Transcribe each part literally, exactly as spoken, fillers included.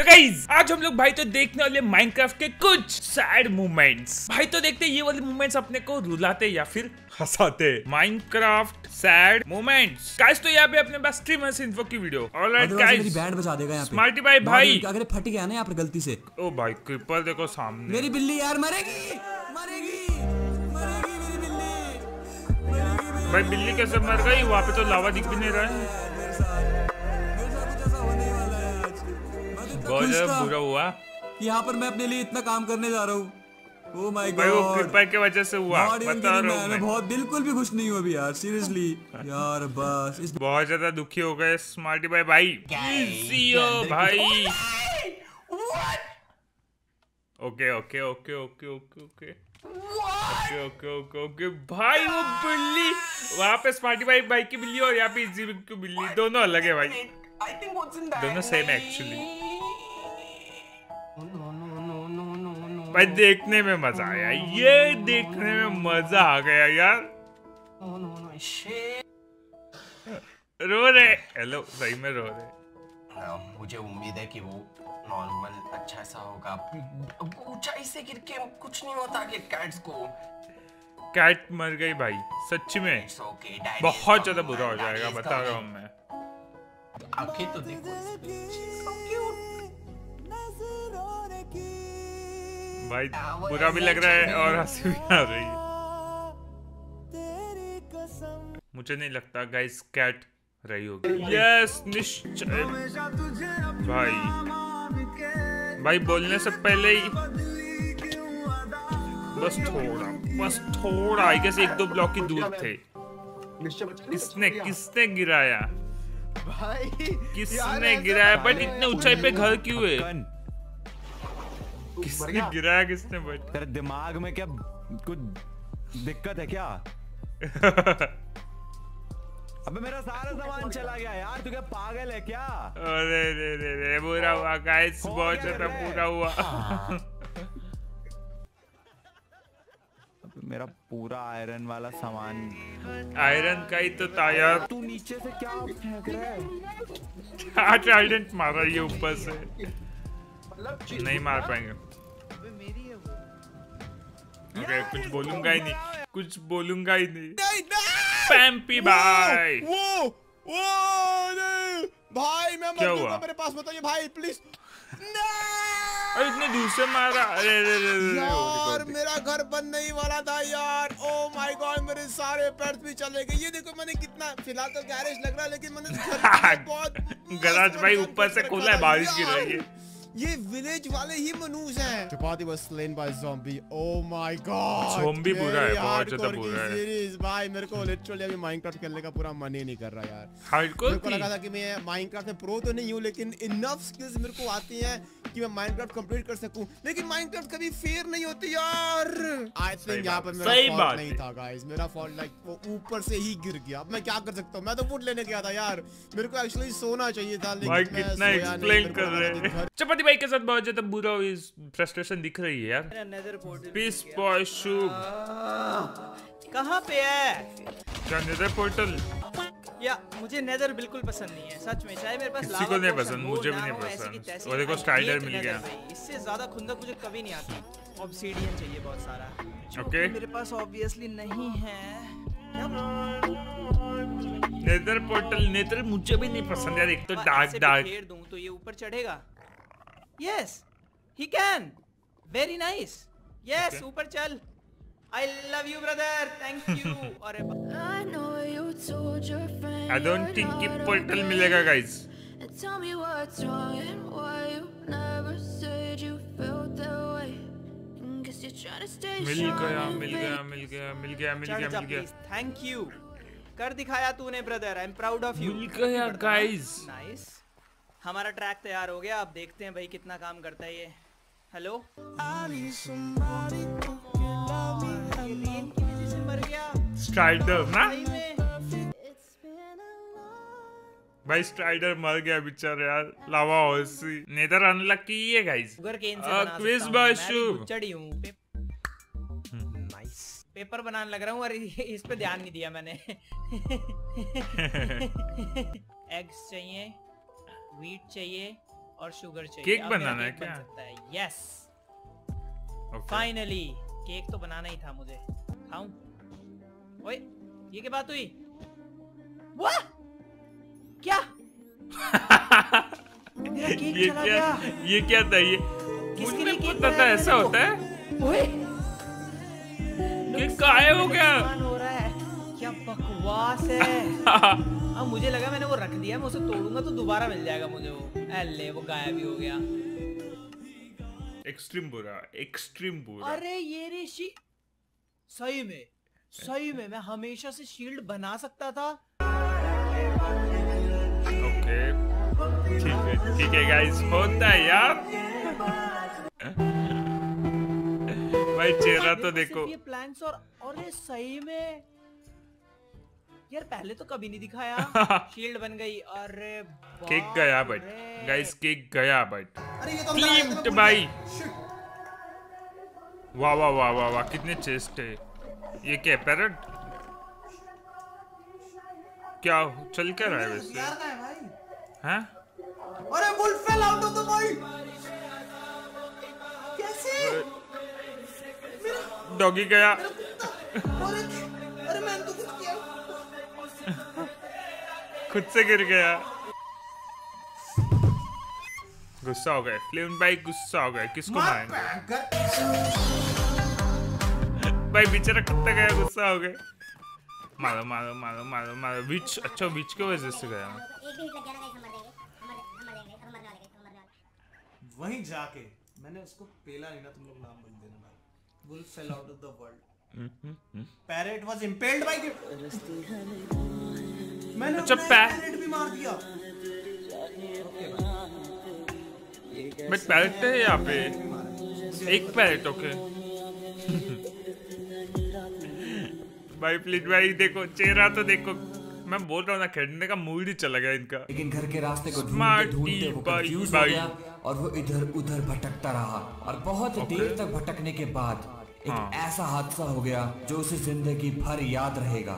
Guys आज हम लोग भाई तो देखने वाले माइनक्राफ्ट के कुछ सैड मोमेंट्स। भाई तो देखते ये वाले मोमेंट्स अपने को रुलाते या फिर हंसाते। Minecraft sad moments guys. तो यहाँ पे अपने पास स्ट्रीमर्स इन्फो की वीडियो। ऑलराइट गाइस, मेरी बैंड बजा देगा यहाँ पे। स्मार्टी भाई भाई अगर फट गया ना यहाँ पर गलती से। ओ भाई क्रिपर देखो सामने। मेरी बिल्ली यार मरेगी मरेगी मरेगी मेरी बिल्ली। भाई बिल्ली कैसे मर गई? वहाँ पे तो लावा दिख भी नहीं रहा है। बहुत ज्यादा बुरा हुआ यहाँ पर मैं अपने लिए इतना काम करने जा रहा हूँ। ओह माय गॉड, भाई वो क्रिपर की वजह से हुआ। बता रहा हूँ मैं बहुत बिल्कुल भी खुश नहीं हूँ अभी यार, सीरियसली यार। बस इस बहुत ज्यादा दुखी हो गए स्मार्टी भाई भाई। भाई okay okay okay okay okay okay okay okay okay okay भाई वो बिल्ली वहाँ पे स्मार्टी भाई भाई की बिल्ली और यहाँ पे इजी की बिल्ली दोनों अलग है भाई। दोनों सेम एक्चुअली। भाई देखने में मजा आया, ये देखने में मजा आ गया यार। रो रहे हेलो, सही में रो रहे। मुझे उम्मीद है कि वो नॉर्मल अच्छा सा होगा। ऊंचाई से गिर के कुछ नहीं होता कि कैट्स को। कैट मर गई भाई सच्ची में। बहुत ज्यादा बुरा हो जाएगा बता रहा हूँ मैं। आंखें तो देखो भाई, बुरा भी लग रहा है और हंसी भी आ रही है। मुझे नहीं लगता गाइस कैट रही होगी। यस निश्चय भाई। भाई बोलने से पहले ही बस थोड़ा बस थोड़ा आई गेस एक दो ब्लॉक की दूर थे। किसने किसने गिराया भाई? किसने गिराया? बट इतने ऊंचाई पे घर क्यों है? किसने गिराया? किसने? बट तेरे दिमाग में क्या कुछ दिक्कत है क्या? अबे मेरा सारा सामान चला गया यार, तू क्या पागल है क्या? अरे रे रे रे बुरा हुआ गाइस, बहुत ज्यादा बुरा हुआ। मेरा पूरा आयरन वाला सामान। आयरन का ही तो था यार। तू नीचे से क्या फेंक रहा है? क्या ट्राइडेंट मारा ये ऊपर से? नहीं मार पाएंगे। ओके कुछ बोलूंगा ही नहीं, कुछ बोलूंगा ही नहीं। पैम्पी भाई वो वो नहीं भाई, मैं मर जाऊंगा। मेरे पास बताइए भाई प्लीज। अरे इतने दूर से मारा। अरे अरे अरे यार मेरा घर बनने ही वाला था यार। ओ माय गॉड, मेरे सारे पैर्स भी चले गए। ये देखो मैंने कितना, फिलहाल तो गैरेज लग रहा है लेकिन मैंने बहुत गैराज भाई ऊपर से खोला है, बारिश गिर रही है। ये विलेज वाले ही मनूस हैं। Chapati was slain by zombie. Oh my god. Zombie बुरा है, बहुत ज्यादा बुरा है। सीरीज भाई मेरे को लिटरली अभी माइनक्राफ्ट खेलने का पूरा मन ही नहीं कर रहा यार। हार्डकोर मेरे को लगा था कि मैं माइनक्राफ्ट में प्रो तो नहीं हूँ लेकिन इनफ स्किल्स मेरे को आती हैं कि मैं माइनक्राफ्ट कंप्लीट कर सकूं, लेकिन माइनक्राफ्ट कभी फेयर नहीं होती यार। आई थिंक यहाँ पर मेरा फॉल्ट नहीं था गाइस। मेरा फॉल्ट लाइक वो ऊपर से ही गिर गया। अब मैं क्या कर सकता हूँ? मैं तो वुड लेने गया था यार। मेरे को एक्चुअली सोना चाहिए था लेकिन मैं कितना एक्सप्लेन कर रहे हैं। चपाती भाई के साथ बहुत ज्यादा बुरा हुई, फ्रस्ट्रेशन दिख रही है यार। पीस बॉय शुभ कहाँ पे है? क्या नेदर पोर्टल? या मुझे नेदर बिल्कुल पसंद नहीं है सच में। चाहे मेरे पास किसी को नहीं पसंद, मुझे भी नहीं पसंद। और देखो स्ट्राइडर मिल गया। इससे ज्यादा खुंदक मुझे कभी नहीं आती। ऑब्सीडियन चाहिए बहुत सारा। ओके मेरे पास ऑब्वियसली नहीं है। नेदर पोर्टल नेदर मुझे भी नहीं पसंद यार। एक तो डार्क डार्क फेर दूं तो ये ऊपर चढ़ेगा। Yes he can. Very nice. Yes ऊपर चल। I love you brother, thank you. अरे I don't think कि पोर्टल मिलेगा गाइस। मिल गया मिल गया मिल गया मिल गया मिल गया मिल गया। थैंक यू कर दिखाया तूने brother. I am proud of you. मिल गया गाइस। नाइस। हमारा ट्रैक तैयार हो गया। अब देखते हैं भाई कितना काम करता है ये। हेलो स्ट्राइडर ना भाई, स्ट्राइडर मर गया बेचारा यार। लावा होसी नेदर अनलकी है गाइस। क्विज बॉय शू चढ़ी हूं। नाइस। पेपर बनाने लग रहा हूँ और इस पे ध्यान नहीं दिया मैंने। एग्स चाहिए, वीट चाहिए और शुगर चाहिए। केक अब मेरा बनाना है केक बन क्या? सकता है। Yes Okay. फाइनली केक तो बनाना ही था मुझे। खाऊं? ओए ये क्या बात हुई? वाह क्या? मेरा केक ये चला क्या गया। ये क्या था ये? किसके मुझे लिए नहीं केक पता था बनाया ऐसा मैंने? होता है। ओए केक गायब हो गया। नुकसान हो रहा है। क्या बकवास है। अब मुझे लगा मैंने वो रख दिया, मैं उसे तोड़ूंगा तो दोबारा मिल जाएगा मुझे वो। अल्ले वो गायब ही हो गया। एक्सट्रीम बुरा, एक्सट्रीम बुरा। अरे ये ऋषि सही में सही में मैं हमेशा से शील्ड बना सकता था। ओके ठीक है ठीक है गाइस, होता है यार। भाई चेहरा तो देखो। ये प्लान्स और और ये सही में यार पहले तो कभी नहीं दिखाया। शील्ड बन गई। अरे केक गया बट रे। गाइस, केक गया बट अरे ये तो अंदर आया था, क्लीम्ड मैं भूल भाई। गया। Shit. वाह वाह वाह वाह वाह, कितने चेस्ट है। ये क्या पैरट? क्या चल क्या रहा है वैसे? यार कहाँ है भाई? हैं? अरे wolf fell out of the world. कैसे? डॉगी गया। अरे अरे मैंने तो कुछ किया। खुद से गिर गया। गुस्सा हो गए फ्लेम भाई, गुस्सा हो गए। किसको मारेंगे भाई? बेचारा कुत्ता गया, गुस्सा हो गए। मारो मारो मारो मारो मारो। विच अच्छा विच के वजह से गया। वहीं जाके मैंने उसको पेला नहीं ना, तुम लोग नाम बोल देना भाई। Wolf fell out of the world. Parrot was impaled by gift. मैंने अच्छा, अपना पै- पैरेट भी मार दिया। बट पैरेट है यहाँ पे, एक पैरेट। ओके भाई प्लीज भाई देखो चेहरा तो देखो। मैं बोल रहा हूँ ना, खेलने का मूड ही चला गया इनका। लेकिन घर के रास्ते को ढूंढते Smarty ढूंढते वो भाई, कंफ्यूज हो भाई। गया और वो इधर उधर भटकता रहा और बहुत देर तक भटकने के बाद एक हाँ। ऐसा हादसा हो गया जो उसे जिंदगी भर याद रहेगा।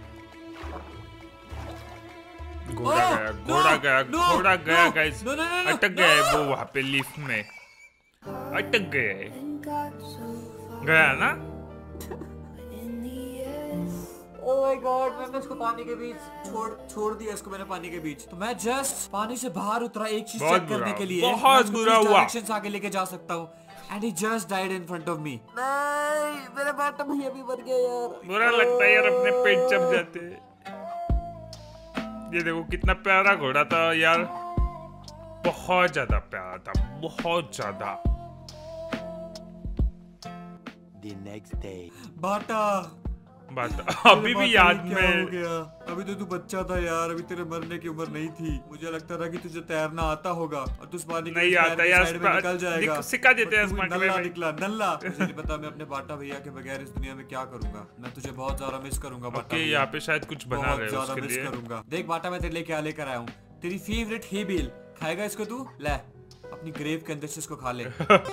घोड़ा Oh, गया, no, घोड़ा गया, no, घोड़ा गया no, guys. no, no, no, no, अटक गया है वो वहाँ पे लिफ्ट में, अटक गया है। गया ना? Oh my God, मैंने उसको पानी के बीच छोड़ छोड़ दिया इसको मैंने पानी के बीच। तो मैं जस्ट पानी से बाहर उतरा एक चीज बहुत चेक करने बुरा, के लिए। बहुत मैं उसको बुरा किस हुआ। direction से आगे लेके जा सकता हूँ। And he just died in front of me. नहीं, मेरे बाटा भैया भी मर गया यार। बुरा लगता है यार, अपने पेट चप जाते हैं। ये देखो कितना प्यारा घोड़ा था यार, बहुत ज्यादा प्यारा था, बहुत ज्यादा। The next day. बाटा बात अभी भी याद क्या हो में। गया? अभी तो तू बच्चा था यार, अभी तेरे मरने की उम्र नहीं थी। मुझे लगता था कि तुझे तैरना आता होगा और तू इस पानी के नहीं बीच आता तैर के यार, साइड में निकल जाएगा। दिख- सिखा देते हैं But तू स्मार्ट नल्ला में। निकला नल्ला। मुझे नहीं पता मैं अपने बाटा भैया के बगैर इस दुनिया में क्या करूंगा। मैं तुझे बहुत ज्यादा मिस करूंगा बाटा ओके भैया। यहाँ पे शायद कुछ बना बहुत रहे हैं ज्यादा उसके मिस लिए। करूंगा। देख बाटा मैं तेरे लिए क्या लेकर आया हूँ, तेरी फेवरेट हेबेल। खाएगा इसको तू? ले अपनी ग्रेव के अंदर से इसको खा ले।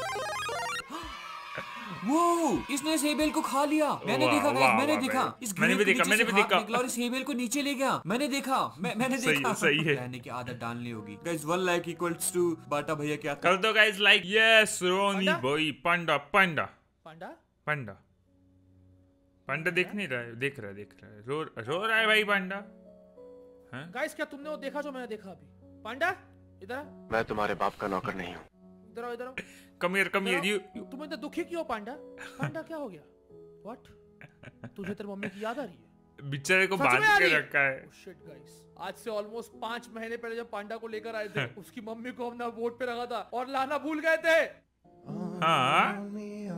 वो इसने इस हेबेल को खा लिया। मैंने वाह, देखा वाह, गाइस, मैंने वाह देखा भाई। इस मैंने ग्रेव भी के देखा, नीचे मैंने से भी हाथ देखा। निकला और इस हेबेल को नीचे ले गया। मैंने देखा, मैं मैंने सही देखा। है, सही है। रहने की आदत डालनी होगी guys. One like equals to बाटा भैया क्या कर दो गाइस लाइक। यस रोनी panda? Boy, panda panda panda panda panda देख नहीं रहा है, देख रहा है देख रहा है, रो रो रहा है भाई पांडा। गाइस क्या तुमने वो देखा जो मैंने देखा अभी? पांडा इधर आ, मैं तुम्हारे बाप का नौकर नहीं हूँ। इधर आओ इधर आओ। Come here come here you. तुम इतना दुखी क्यों पांडा? पांडा क्या हो गया? व्हाट? तुझे तेरी मम्मी की याद आ रही है? बेचारे को सच में बांध आ के रही है? रखा है। Oh shit guys, आज से ऑलमोस्ट पांच महीने पहले जब पांडा को लेकर आए थे, उसकी मम्मी को हमने वोट पे रखा था और लाना भूल गए थे। हाँ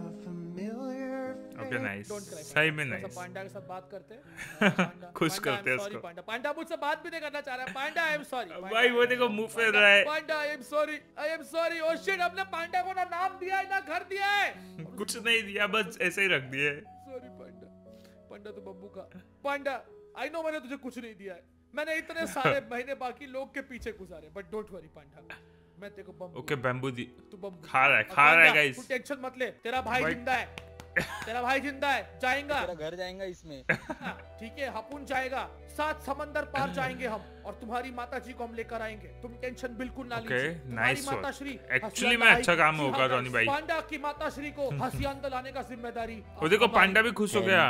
ओके नाइस, Don't cry, सही में थोड़ा सा नाइस। पांडा के साथ बात करते हैं। पांडा, खुश पांडा, करते हैं I'm sorry, उसको। पांडा पांडा मुझसे बात भी नहीं करना चाह रहा है। Panda I am sorry. भाई वो देखो मुंह फेर रहा है। Panda I am sorry, I am sorry. Oh shit, हमने पांडा को ना नाम दिया है ना घर दिया है। कुछ नहीं दिया, बस ऐसे ही रख दिए। सॉरी पांडा। पांडा तो बब्बू का। पांडा आई नो मैंने तुझे कुछ नहीं दिया है, मैंने इतने सारे महीने बाकी लोग के पीछे गुजारे, बट डोंट वरी पांडा, मैं तेरे को बम्बू ओके बैम्बू दी तू बम्बू खा रहा है, और खा रहा है पांडा, गाइस। तू टेंशन मत ले, तेरा भाई भाई- जिंदा है। तेरा भाई जिंदा है, जाएगा तेरा घर जाएगा इसमें। ठीक है, हपुन जाएगा, सात समंदर पार जाएंगे हम, और तुम्हारी माता जी को हम लेकर आएंगे, तुम टेंशन बिल्कुल ना लीजिए। नाइस माता श्री एक्चुअली में अच्छा काम होगा रॉनी भाई। पांडा की माता श्री को हंसियान लाने का जिम्मेदारी। वो देखो पांडा भी खुश हो गया।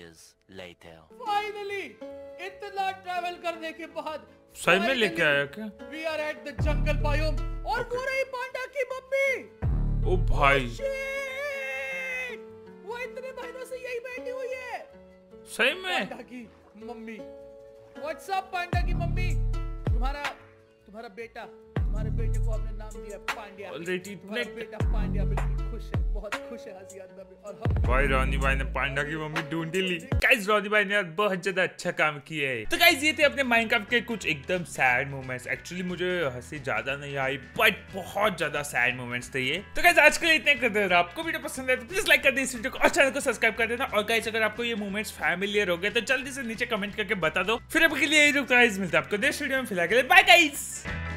फाइनली इतना ट्रैवल करने के बाद सही में लेके आया क्या? We are at the jungle biome, और वो रही पांडा की मम्मी। ओ भाई वो इतने महीनों से यही बैठी हुई है। सही में पांडा की मम्मी। व्हाट्स अप पांडा की मम्मी, तुम्हारा तुम्हारा बेटा, तुम्हारे बेटे को आपने नाम दिया पांड्या। तुम्हारा बेटा पांड्या बिल्कुल खुश है, बहुत खुश है हसीआंदा में। और हम भाई रॉनी भाई ने पांडा की मम्मी ढूंढ ली। गाइस रॉनी भाई ने यार बहुत ज्यादा अच्छा काम किया है। तो गाइस ये थे अपने माइनक्राफ्ट के कुछ एकदम सैड मोमेंट्स। एक्चुअली मुझे हंसी ज्यादा नहीं आई, बट बहुत ज्यादा सैड मोमेंट्स थे ये। तो गाइस आज के लिए इतने कर दे। आपको वीडियो पसंद है तो प्लीज लाइक कर दे इस वीडियो को और चैनल को सब्सक्राइब कर देना। और गाइस अगर आपको ये मोमेंट्स फैमिलियर हो गए तो जल्दी से नीचे कमेंट करके बता दो। फिर अभी के लिए यही रुकता है, मिलता है आपको नेक्स्ट वीडियो में। फिलहाल के लिए बाय गाइस।